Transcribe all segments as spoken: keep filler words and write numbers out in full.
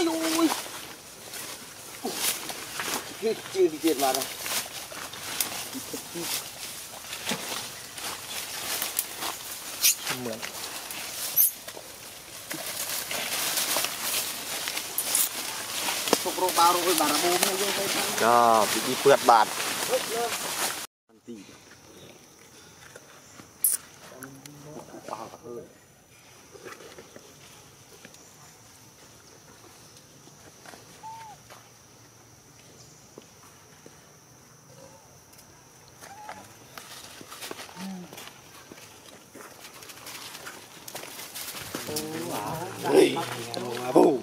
ôi ôi chưa đi tiền mà này mượn sọc rô bao rồi bà bố này vô đây cho bị đi phượt bạt Ui, bù.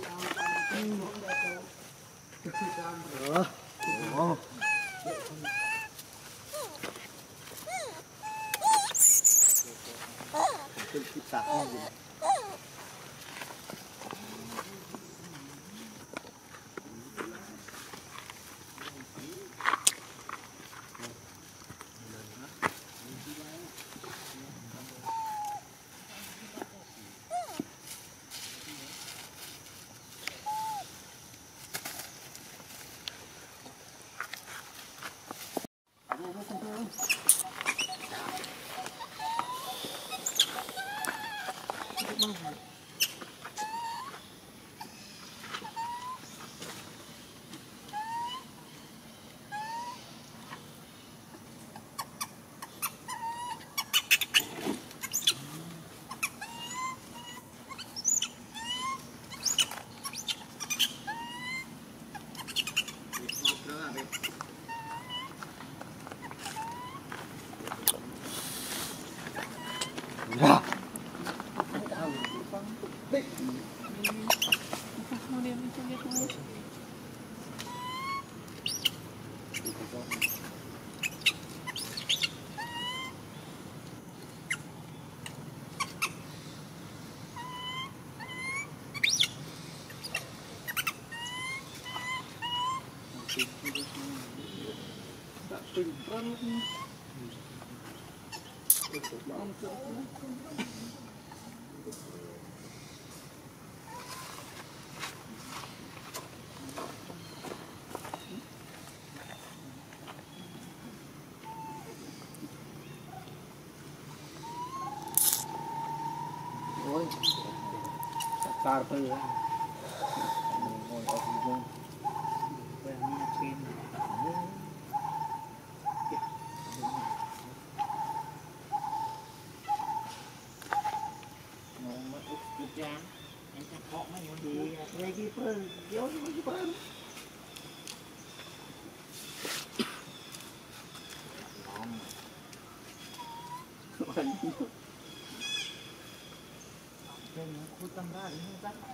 Dạ. Tar per ngồi ở vùng quen trên ngồi mất út út ra anh chắc họ mấy người đi đây cái phân gió cái phân khu tâm ra đến không chắc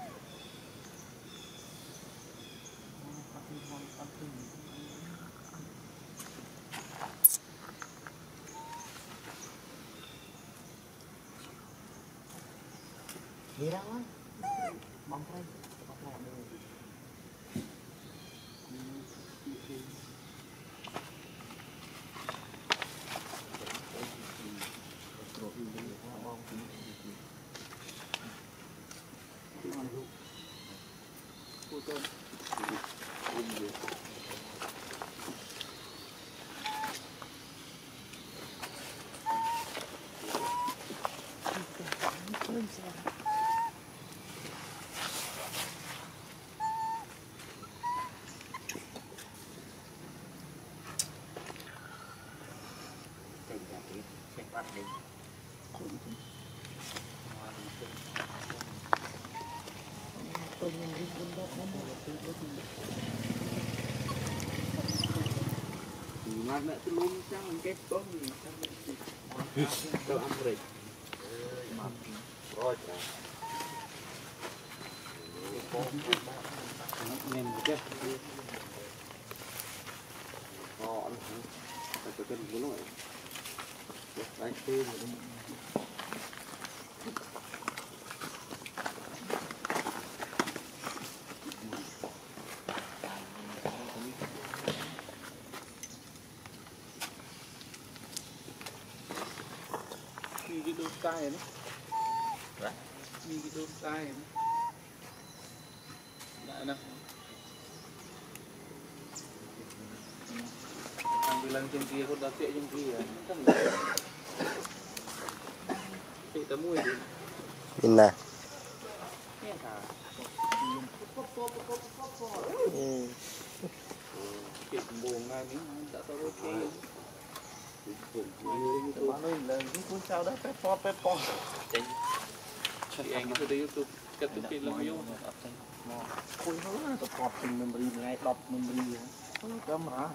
đi ra thôi bóng tay bóng lại được mà mẹ tôi luôn chẳng cái tốt gì đâu ăn rồi rồi nên chứ họ tôi cần muốn rồi đấy tôi cái đốt tay này đi cái đốt tay này đã nè hàng lần trên kia con đã tiện trên kia chị tấm mùi gì nhìn nè chị buồn ngay những đã tao ok bạn ơi là những cuốn sao đó pep po pep po chị anh cái thứ YouTube kết thúc cái lâu yêu cuốn nó tập cọp từng memory ngày đọc memory cấm hả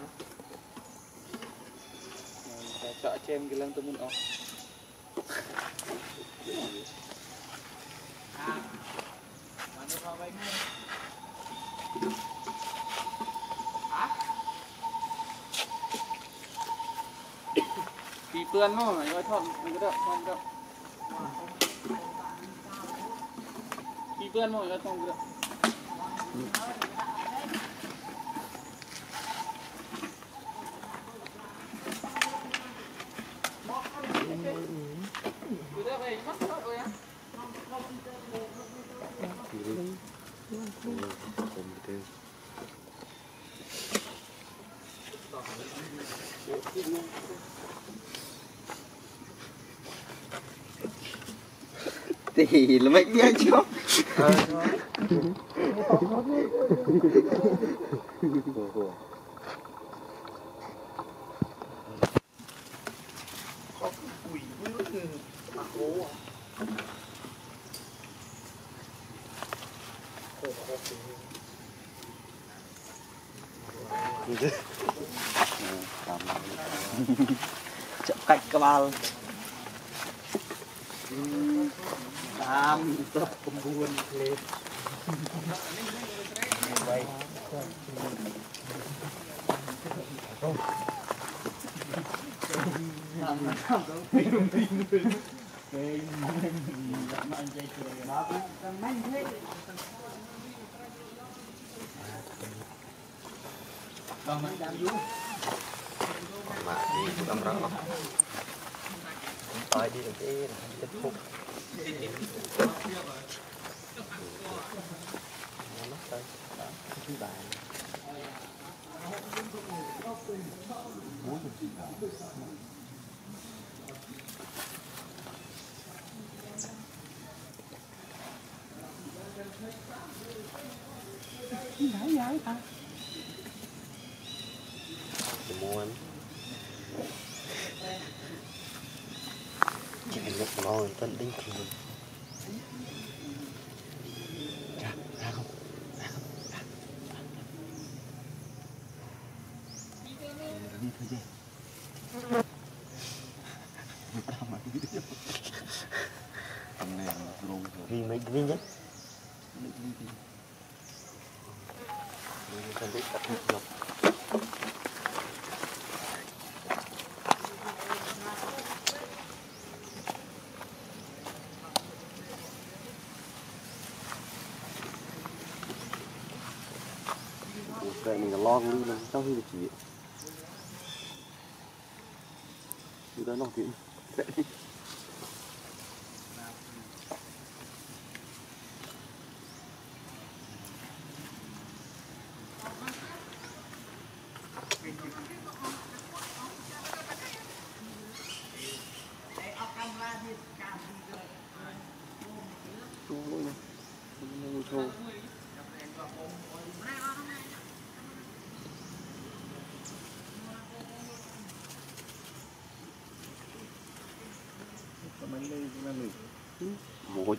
chợ cho em cái lần tôi muốn ở thì tươn nó này coi thọn cái được không được thì tươn nó coi thọn được thì là mấy cái chó quỷ với cái mặt gỗ chậm cách các bạn làm tập buồn lên vậy mà đi cũng rõ tôi đi được cái kết thúc muốn chỉ được nói tân đinh thường ra ra không ra không ra đi thôi gì vì mấy cái nhất không biết tập được vậy mình là lo luôn là trong khi được chỉ chúng ta nói chuyện vậy một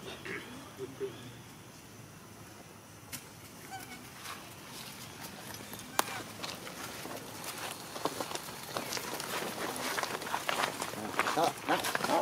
đó đó đó